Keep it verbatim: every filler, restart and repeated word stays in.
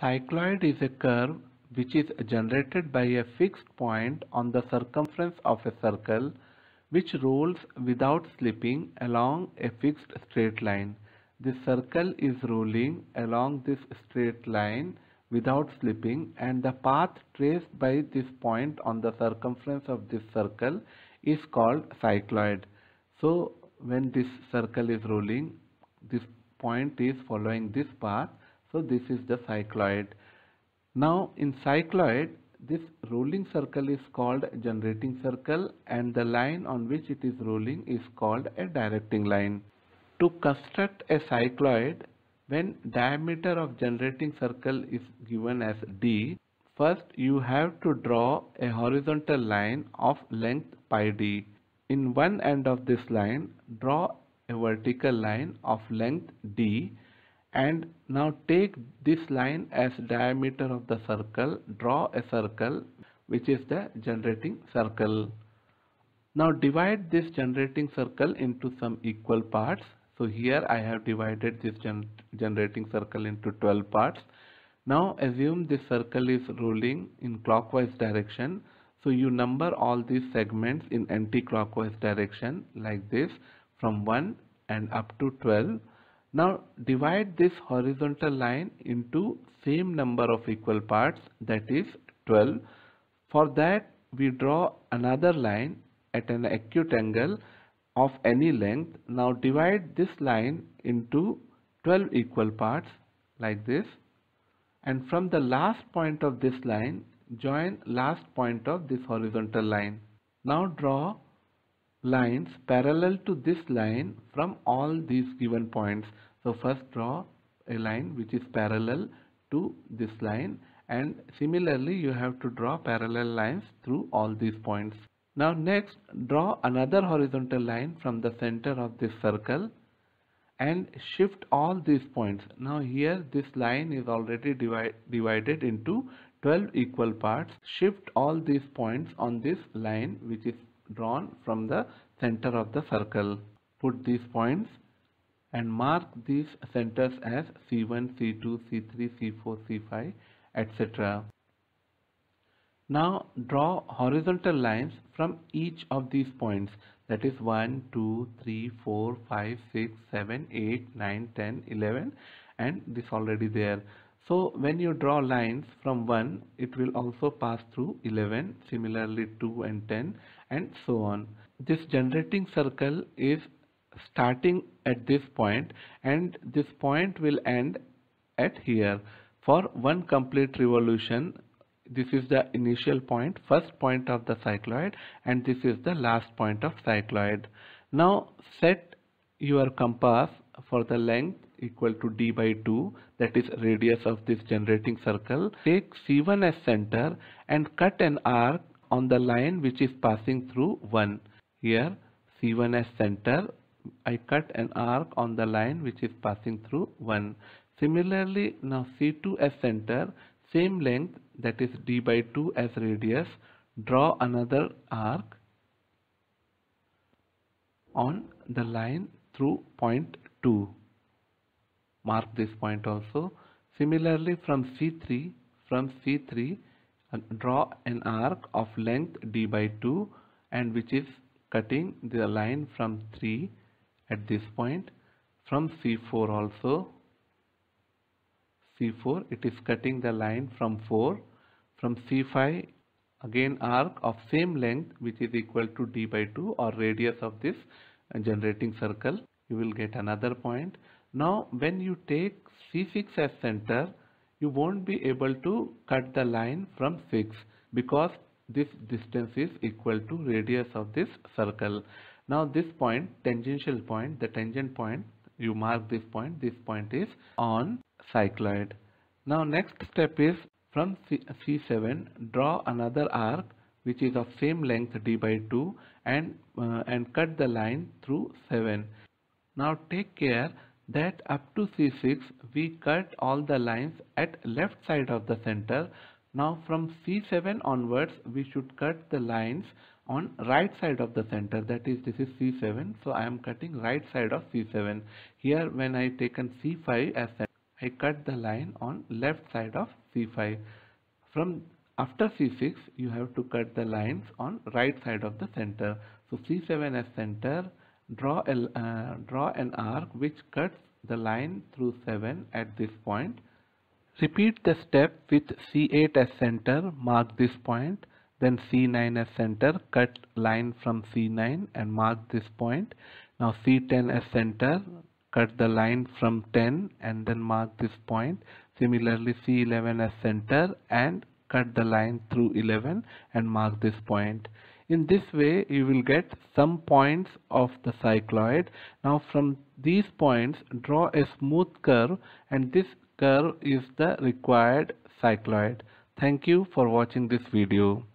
Cycloid is a curve which is generated by a fixed point on the circumference of a circle which rolls without slipping along a fixed straight line. This circle is rolling along this straight line without slipping, and the path traced by this point on the circumference of this circle is called cycloid. So when this circle is rolling, this point is following this path, so this is the cycloid. Now in cycloid, this rolling circle is called generating circle, and the line on which it is rolling is called a directing line. To construct a cycloid, when diameter of generating circle is given as d, first you have to draw a horizontal line of length pi d. In one end of this line, draw a vertical line of length d, and now take this line as diameter of the circle. Draw a circle which is the generating circle. Now divide this generating circle into some equal parts. So here I have divided this gen generating circle into twelve parts. Now assume this circle is rolling in clockwise direction. So you number all these segments in anti-clockwise direction like this, from one and up to twelve. Now divide this horizontal line into same number of equal parts, that is twelve. For that we draw another line at an acute angle of any length. Now divide this line into twelve equal parts like this, and from the last point of this line join last point of this horizontal line. Now draw lines parallel to this line from all these given points. So first draw a line which is parallel to this line, and similarly you have to draw parallel lines through all these points. Now next draw another horizontal line from the center of this circle and shift all these points. Now here this line is already divide, divided into twelve equal parts. Shift all these points on this line which is drawn from the center of the circle. Put these points and mark these centers as C one, C two, C three, C four, C five, et cetera. Now draw horizontal lines from each of these points, that is one, two, three, four, five, six, seven, eight, nine, ten, eleven, and this already there. So when you draw lines from one, it will also pass through eleven, similarly two and ten, and so on. This generating circle is starting at this point, and this point will end at here. For one complete revolution, this is the initial point, first point of the cycloid, and this is the last point of cycloid. Now set your compass for the length equal to d by two, that is radius of this generating circle. Take C one as center and cut an arc on the line which is passing through one. Here C one as center, I cut an arc on the line which is passing through one. Similarly, now C two as center, same length, that is d by two as radius. Draw another arc on the line through point two. Mark this point also. Similarly from C three, from C three uh, draw an arc of length d by two, and which is cutting the line from three at this point. From C four also, C four, it is cutting the line from four. From C five, again arc of same length which is equal to d by two, or radius of this uh, generating circle. You will get another point. Now when you take C six as center, you won't be able to cut the line from six because this distance is equal to radius of this circle. Now this point, tangential point, the tangent point, you mark this point, this point is on cycloid. Now next step is from C seven, draw another arc which is of same length d by two, and uh, and cut the line through seven. Now take care that up to C six we cut all the lines at left side of the center. Now from C seven onwards we should cut the lines on right side of the center, that is this is C seven, so I am cutting right side of C seven. Here when I taken C five as center, I cut the line on left side of C five. From after C six, you have to cut the lines on right side of the center. So C seven as center, draw a, uh, draw an arc which cuts the line through seven at this point. Repeat the step with C eight as center, mark this point, then C nine as center, cut line from C nine and mark this point. Now C ten as center, cut the line from ten and then mark this point. Similarly C eleven as center and cut the line through eleven and mark this point. In this way you will get some points of the cycloid. Now from these points draw a smooth curve, and this curve is the required cycloid. Thank you for watching this video.